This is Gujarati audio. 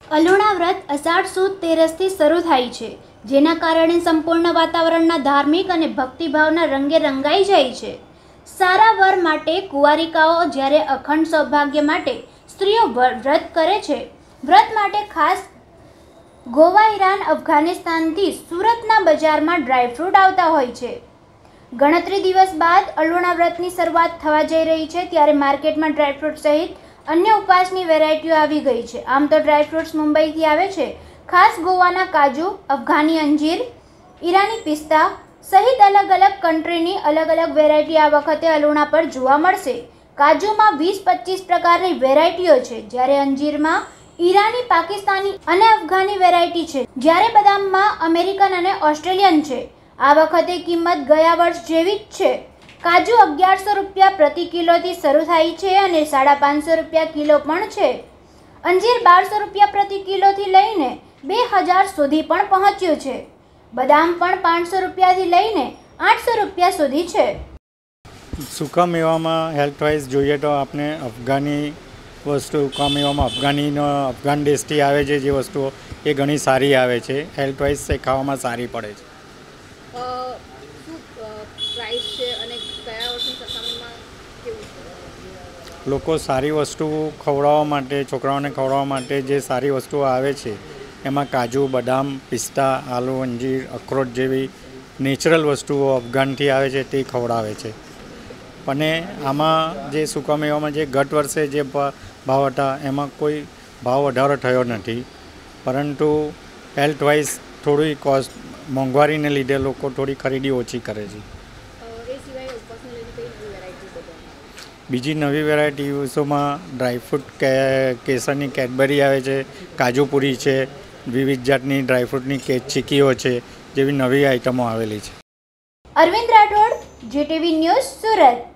અલુણા વ્રત અષાઢ સુદ તેરસથી શરૂ થાય છે, જેના કારણે સંપૂર્ણ વાતાવરણના ધાર્મિક અને ભક્તિભાવના રંગે રંગાઈ જાય છે. સારા વર માટે કુંવારિકાઓ જ્યારે અખંડ સૌભાગ્ય માટે સ્ત્રીઓ વ્રત કરે છે. વ્રત માટે ખાસ ગોવા, ઈરાન, અફઘાનિસ્તાનથી સુરતના બજારમાં ડ્રાયફ્રૂટ આવતા હોય છે. ગણતરી દિવસ બાદ અલુણા વ્રતની શરૂઆત થવા જઈ રહી છે, ત્યારે માર્કેટમાં ડ્રાયફ્રૂટ સહિત અન્ય ઉપવાસની વેરાયટીઓ આવી ગઈ છે. આમ તો ડ્રાયફ્રૂટ્સ મુંબઈથી આવે છે. ખાસ ગોવાના કાજુ, અફઘાની અંજીર, ઈરાની પિસ્તા સહિત અલગ અલગ કન્ટ્રીની અલગ અલગ વેરાયટી આ વખતે અલુણા પર જોવા મળશે. કાજુમાં 20-25 પ્રકારની વેરાયટીઓ છે, જ્યારે અંજીરમાં ઈરાની, પાકિસ્તાની અને અફઘાની વેરાયટી છે, જ્યારે બદામમાં અમેરિકન અને ઓસ્ટ્રેલિયન છે. આ વખતે કિંમત ગયા વર્ષ જેવી જ છે. કાજુ 1100 રૂપિયા પ્રતિ કિલોથી શરૂ થાય છે અને 550 રૂપિયા કિલો પણ છે. અંજીર 1200 રૂપિયા પ્રતિ કિલોથી લઈને 2000 સુધી પણ પહોંચ્યું છે. બદામ પણ 500 રૂપિયાથી લઈને 800 રૂપિયા સુધી છે. સૂકા મેવામાં હેલ્થવાઇઝ જોઈએ તો આપણે અફઘાની વસ્તુ, સૂકા મેવામાં અફઘાન દેશથી આવે છે જે વસ્તુઓ એ ઘણી સારી આવે છે. હેલ્થવાઇઝ એ ખાવામાં સારી પડે છે. પ્રાઇસ છે અને કયા વર્ષની સરખામણીમાં કેવું છે? લોકો સારી વસ્તુ ખવડાવવા માટે, છોકરાઓને ખવડાવવા માટે જે સારી વસ્તુઓ આવે છે એમાં કાજુ, બદામ, પિસ્તા, આલુ, અંજીર, અખરોટ જેવી નેચરલ વસ્તુઓ અફઘાનથી આવે છે તે ખવડાવે છે. અને આમાં જે સૂકા મેવામાં જે ગત વર્ષે જે ભાવ હતા એમાં કોઈ ભાવ વધારો થયો નથી, પરંતુ હેલ્થવાઇઝ થોડી કોસ્ટ મોંઘવારીને લીધે લોકો થોડી ખરીદી ઓછી કરે છે. બીજી નવી વેરાયટીઓમાં ડ્રાયફ્રૂટ કેસરની કેડબરી આવે છે, કાજુપુરી છે, વિવિધ જાતની ડ્રાયફ્રૂટની ચીકીઓ છે જેવી નવી આઇટમો આવેલી છે. Arvind Rathod, GTV news, Surat.